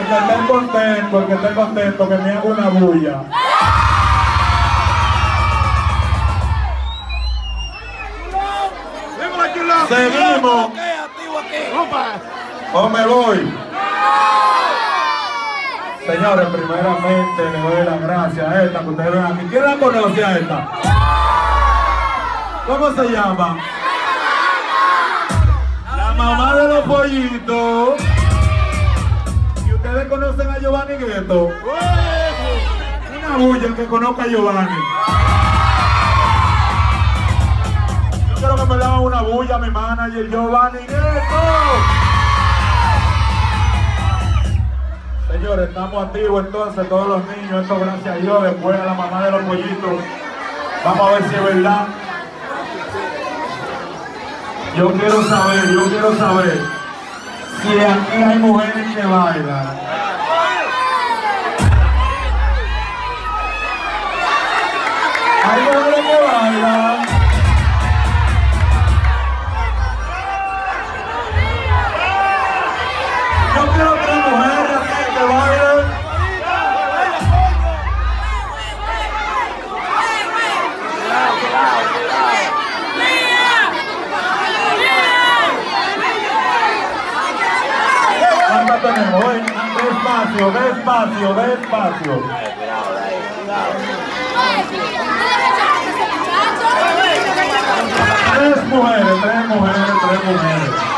el que esté contento, que me haga una bulla. Seguimos. ¿O me voy? Señores, primeramente le doy las gracias a esta que ustedes ven aquí. ¿Quién la conoce a esta? ¿Cómo se llama? La mamá de los pollitos. ¿Y ustedes conocen a Giovanni Gueto? Una bulla el que conozca a Giovanni. Yo quiero que me le hagan una bulla a mi manager Giovanni Gueto. Señores, estamos activos entonces, todos los niños, esto gracias a Dios, después a la mamá de los pollitos. Vamos a ver si es verdad. Yo quiero saber si aquí hay mujeres que bailan. Hay mujeres que bailan. Yo quiero que hay mujeres que bailen. Tenemos hoy, despacio. Tres mujeres.